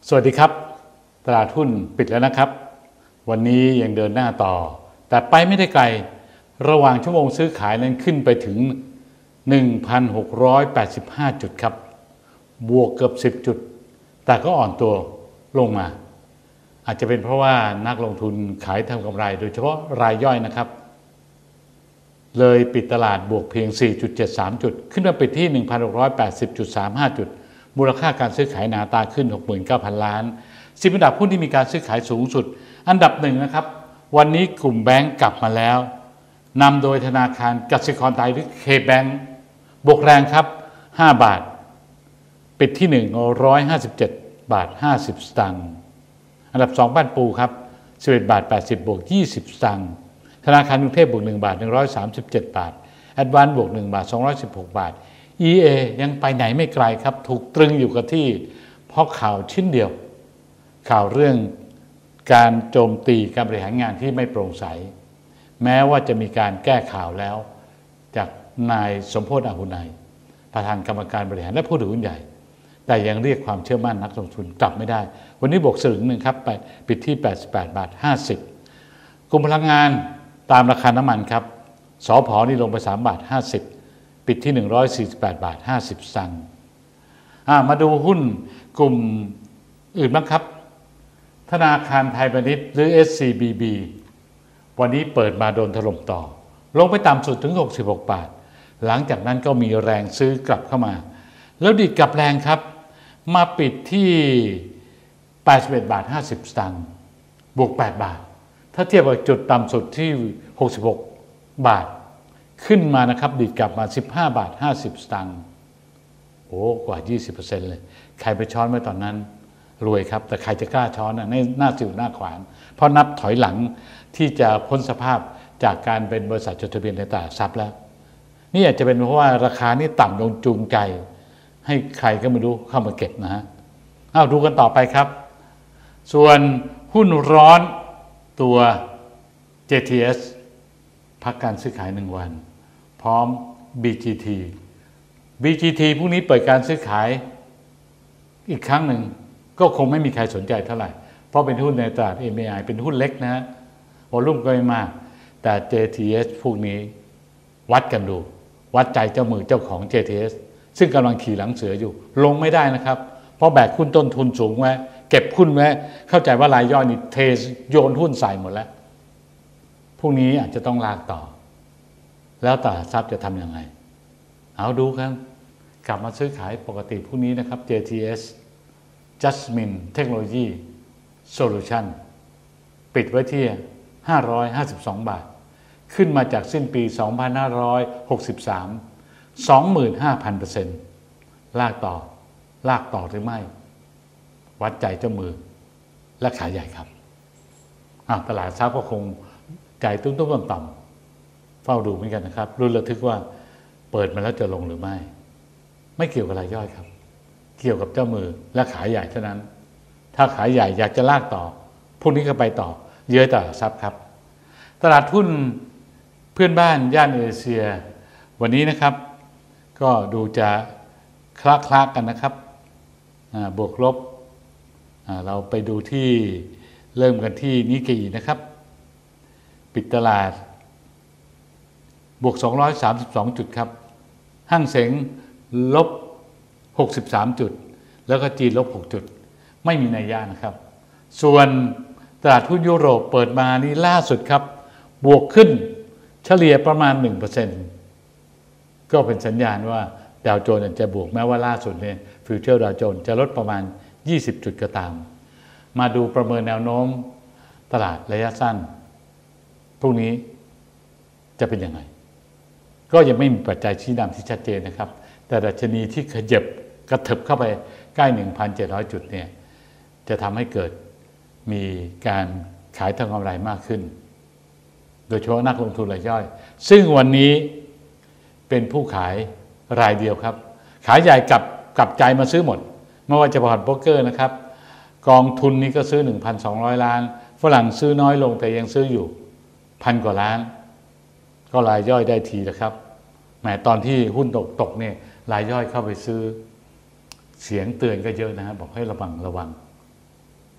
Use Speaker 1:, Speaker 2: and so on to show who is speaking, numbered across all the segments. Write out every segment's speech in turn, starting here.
Speaker 1: สวัสดีครับตลาดหุ้นปิดแล้วนะครับวันนี้ยังเดินหน้าต่อแต่ไปไม่ได้ไกลระหว่างชั่วโมงซื้อขายนั้นขึ้นไปถึง 1,685 จุดครับบวกเกือบ10จุดแต่ก็อ่อนตัวลงมาอาจจะเป็นเพราะว่านักลงทุนขายทำกำไรโดยเฉพาะรายย่อยนะครับเลยปิดตลาดบวกเพียง 4.73 จุดขึ้นมาปิดที่ 1,680.35 จุดมูลค่าการซื้อขายหนาตาขึ้น 69,000 ล้าน10อันดับหุ้นที่มีการซื้อขายสูงสุดอันดับหนึ่งนะครับวันนี้กลุ่มแบงก์กลับมาแล้วนำโดยธนาคารกสิกรไทยหรือเคแบงก์บวกแรงครับ5 บาทปิดที่ 157 บาท 50 สตางค์อันดับ2บ้านปูครับ11 บาท 80 บวก 20 สตางค์ธนาคารกรุงเทพบวก1 บาท 137 บาทแอดวานซ์บวก1 บาท 216 บาท EA ยังไปไหนไม่ไกลครับถูกตรึงอยู่กับที่เพราะข่าวชิ้นเดียวข่าวเรื่องการโจมตีการบริหารงานที่ไม่โปร่งใสแม้ว่าจะมีการแก้ข่าวแล้วจากนายสมโพธิ์ อาหุไนย์ประธานกรรมการบริหารและผู้ถือหุ้นใหญ่แต่ยังเรียกความเชื่อมั่นนักลงทุนกลับไม่ได้วันนี้บวกสลึงหนึ่งครับไปปิดที่ 88 บาท 50กลุ่มพลังงานตามราคาน้ำมันครับสผ.นี่ลงไป3 บาท 50ปิดที่ 148 บาท 50 สตางค์มาดูหุ้นกลุ่มอื่นบ้างครับธนาคารไทยพาณิชย์หรือ SCBB วันนี้เปิดมาโดนถล่มต่อลงไปต่ำสุดถึง66 บาทหลังจากนั้นก็มีแรงซื้อกลับเข้ามาแล้วดีดกลับแรงครับมาปิดที่81 บาท 50 สตางค์บวก8 บาทถ้าเทียบกับจุดต่ำสุดที่66 บาทขึ้นมานะครับดีดกลับมา15 บาท 50 สตางค์โอ้กว่า 20% เลยใครไปช้อนไว้ตอนนั้นรวยครับแต่ใครจะกล้าช้อนในหน้าสิวหน้าขวานเพราะนับถอยหลังที่จะพ้นสภาพจากการเป็นบริษัทจดทะเบียนในตลาดทรัพย์แล้วนี่อาจจะเป็นเพราะว่าราคานี่ต่ำลงจูงใจให้ใครก็ไม่รู้เข้ามาเก็บนะฮะดูกันต่อไปครับส่วนหุ้นร้อนตัว JTS พักการซื้อขาย1 วันพร้อม BGT พรุ่งนี้เปิดการซื้อขายอีกครั้งหนึ่งก็คงไม่มีใครสนใจเท่าไหร่เพราะเป็นหุ้นในตลาด MAI เป็นหุ้นเล็กนะวอลุ่มก็ไม่มากแต่ JTS พวกนี้วัดกันดูวัดใจเจ้ามือเจ้าของ JTS ซึ่งกำลังขี่หลังเสืออยู่ลงไม่ได้นะครับเพราะแบกหุ้นต้นทุนสูงไว้เก็บหุ้นไว้เข้าใจว่ารายย่อยนี่เทโยนหุ้นใส่หมดแล้วพรุ่งนี้อาจจะต้องลากต่อแล้วตลาดทรัพย์จะทำยังไงเอาดูครับกลับมาซื้อขายปกติพรุ่งนี้นะครับ JTS Jasmine Technology Solution ปิดไว้ที่552 บาทขึ้นมาจากสิ้นปี 2563 25,000% ลากต่อหรือไม่วัดใจเจ้ามือและขายใหญ่ครับตลาดทรัพย์ก็คงใจตุ้มๆต่ำๆเฝ้าดูเหมือนกันนะครับรุ่นระทึกว่าเปิดมาแล้วจะลงหรือไม่เกี่ยวกับรายย่อยครับเกี่ยวกับเจ้ามือและขายใหญ่เท่านั้นถ้าขายใหญ่อยากจะลากต่อพวกนี้ก็ไปต่อเยอะตลาดทรัพย์ครับตลาดหุ้นเพื่อนบ้านย่านเอเชียวันนี้นะครับก็ดูจะคละกันนะครับบวกลบเราไปดูที่เริ่มกันที่นิกเกอินะครับปิดตลาดบวก232 จุดครับห้างเส็งลบ63 จุดแล้วก็จีนลบ6 จุดไม่มีนัยยะนะครับส่วนตลาดหุ้นยุโรปเปิดมานี่ล่าสุดครับบวกขึ้นเฉลี่ยประมาณ 1% ก็เป็นสัญญาณว่าดาวโจนส์จะบวกแม้ว่าล่าสุดเนี่ยฟิวเจอร์ดาวโจนส์จะลดประมาณ20 จุดก็ตามมาดูประเมินแนวโน้มตลาดระยะสั้นพรุ่งนี้จะเป็นยังไงก็ยังไม่มีปัจจัยชี้นำที่ชัดเจนนะครับแต่ดัชนีที่ขยับกระเถิบเข้าไปใกล้ 1,700 จุดเนี่ยจะทำให้เกิดมีการขายทางกำไรมากขึ้นโดยเฉพาะนักลงทุนรายย่อยซึ่งวันนี้เป็นผู้ขายรายเดียวครับขายใหญ่กลับใจมาซื้อหมดไม่ว่าจะพอร์ตโบรกเกอร์นะครับกองทุนนี้ก็ซื้อ 1,200 ล้านฝรั่งซื้อน้อยลงแต่ยังซื้ออยู่1,000 กว่าล้านก็รายย่อยได้ทีนะครับแหมตอนที่หุ้นตกเนี่ยรายย่อยเข้าไปซื้อเสียงเตือนก็เยอะนะฮะบอกให้ระวัง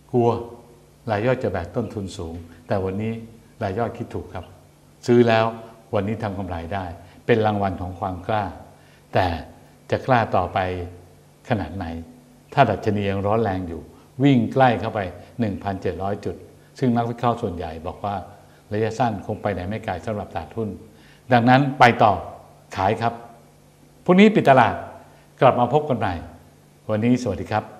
Speaker 1: กลัวรายย่อยจะแบกต้นทุนสูงแต่วันนี้รายย่อยคิดถูกครับซื้อแล้ววันนี้ทำกำไรได้เป็นรางวัลของความกล้าแต่จะกล้าต่อไปขนาดไหนถ้าดัชนียังร้อนแรงอยู่วิ่งใกล้เข้าไป 1,700 จุดซึ่งนักวิเคราะห์ส่วนใหญ่บอกว่าระยะสั้นคงไปไหนไม่ไกลสำหรับตลาดหุ้นดังนั้นไปต่อขายครับพรุ่งนี้ปิดตลาดกลับมาพบกันใหม่วันนี้สวัสดีครับ